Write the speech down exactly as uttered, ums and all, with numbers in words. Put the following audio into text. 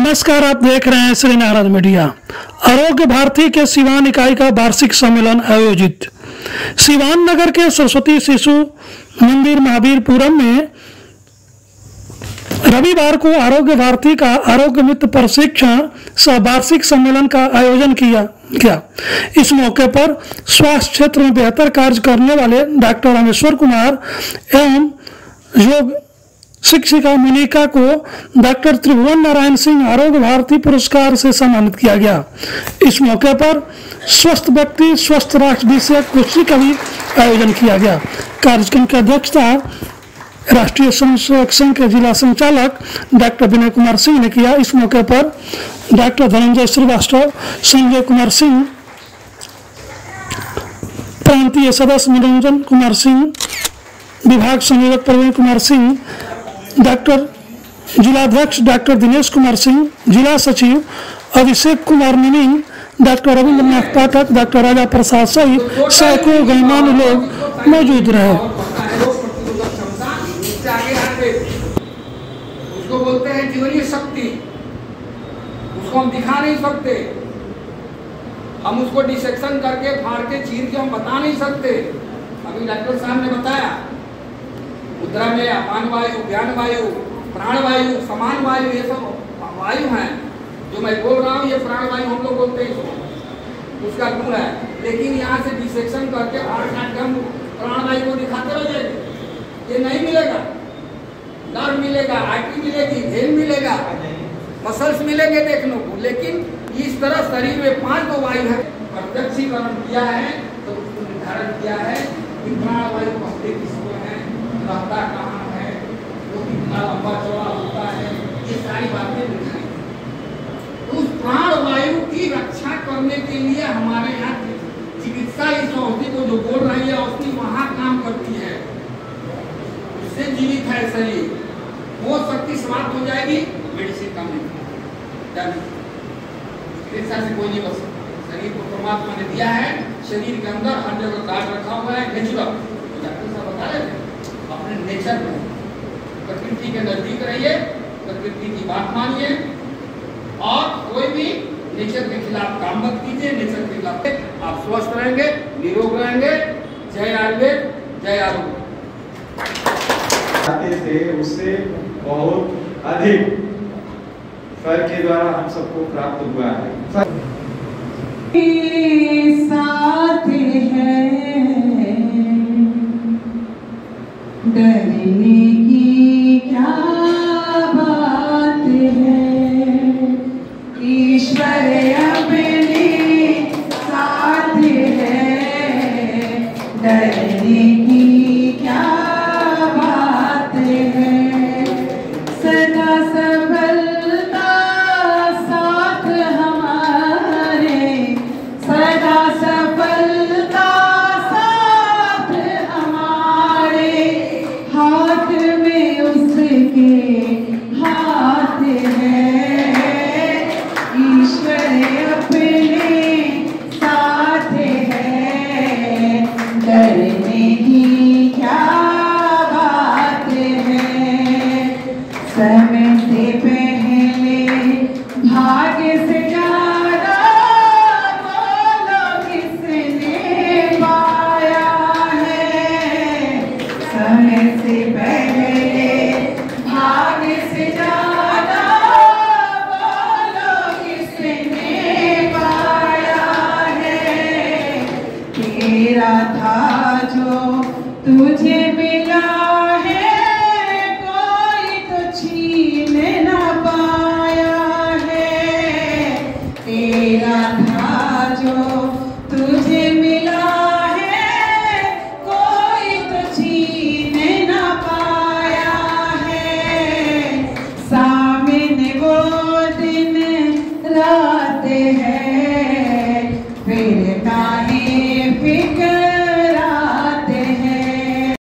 नमस्कार, आप देख रहे हैं श्री नारद मीडिया। आरोग्य भारती के सिवान इकाई का वार्षिक सम्मेलन आयोजित। सिवान नगर के सरस्वती शिशु मंदिर महावीरपुरम में रविवार को आरोग्य भारती का आरोग्य मित्र प्रशिक्षण सह वार्षिक सम्मेलन का आयोजन किया गया। इस मौके पर स्वास्थ्य क्षेत्र में बेहतर कार्य करने वाले डॉक्टर रामेश्वर कुमार एवं योग शिक्षिका मोनिका को डॉक्टर त्रिभुवन नारायण सिंह आरोग्य भारती पुरस्कार से सम्मानित किया गया। इस मौके पर स्वस्थ व्यक्ति स्वस्थ राष्ट्र विषयक गोष्ठी का भी आयोजन किया गया। कार्यक्रम की अध्यक्षता राष्ट्रीय स्वयंसेवक संघ के जिला संचालक डॉक्टर विनय कुमार सिंह ने किया। इस मौके पर डॉक्टर धनंजय श्रीवास्तव, संजय कुमार सिंह, प्रांतीय सदस्य निरंजन कुमार सिंह, विभाग संयोजक प्रवीण कुमार सिंह, डॉक्टर जिलाध्यक्ष डॉक्टर दिनेश कुमार सिंह, जिला सचिव अभिषेक कुमार निमिंग, डॉक्टर रविंद्रनाथ पाठक, डॉक्टर राजा प्रसाद सहित सैकड़ों गणमान्य लोग मौजूद रहे। उसको बोलते हैं जीवनीय शक्ति, उसको हम दिखा नहीं सकते, हम उसको डिसेक्शन करके फाड़ के चीर के हम बता नहीं सकते। अभी डॉक्टर साहब ने बताया मुद्रा में अपान वायु, ज्ञान वायु, प्राण वायु, समान वायु, ये सब वायु हैं जो मैं बोल रहा हूँ। ये प्राण वायु हम लोग बोलते हैं, उसका गुण है। लेकिन यहाँ से डिसेक्शन करके फाड़ काट के हम प्राण वायु को दिखाते रह जाएंगे, ये नहीं मिलेगा। नर्व मिलेगा, आर्टरी मिलेगी, भेन मिलेगा, मसल्स मिलेंगे देखने को, लेकिन इस तरह शरीर में पांच दो वायु है। प्रत्यक्षीकरण किया है तो उसको निर्धारण किया है कि प्राण वायु पहले किसको है, रहता कहाँ है, वो कितना लंबा चौड़ा होता है, ये सारी बातें दिखाई। तो उस प्राण वायु की रक्षा करने के लिए हमारे यहाँ चिकित्सा इस औषधि को जो बोल रही है, औषधि वहाँ काम करती है, उससे जीवित है शरीर। वो शक्ति समाप्त हो जाएगी, मेडिसिन काम नहीं चिकित्सा से कोई नहीं बच सकता। शरीर को परमात्मा ने दिया है, शरीर के अंदर हर जगह कार्ड रखा हुआ है, नेचुरल। डॉक्टर साहब बता रहे थे अपने नेचर में प्रकृति के नजदीक रहिए, प्रकृति की बात मानिए और कोई भी नेचर के खिलाफ काम मत कीजिए। नेचर के खिलाफ आप स्वस्थ रहेंगे, निरोग रहेंगे। जय आयुर्वेद, जय आरोग्य। थे उससे बहुत अधिक फल के द्वारा हम सबको प्राप्त हुआ है। साथ है डरने की क्या बात है, ईश्वर अपने साथ है, डरने की क्या बात है। सदा सफलता साथ हमारे, सदा सफलता साथ हमारे, हाथ में उसके हाथ है, ईश्वर अपने साथ है, डरने की क्या बात है। समय से पहले भाग्य से ज्यादा बोलो किसने पाया है। समय से पहले भाग्य से ज्यादा बोलो किसने पाया है। तेरा था जो तुझे मिला है, कोई तो छीन न पाया है। तेरा था जो तुझे मिला है, कोई तो छीन न पाया है। सामने वो दिन रात है, फिर ना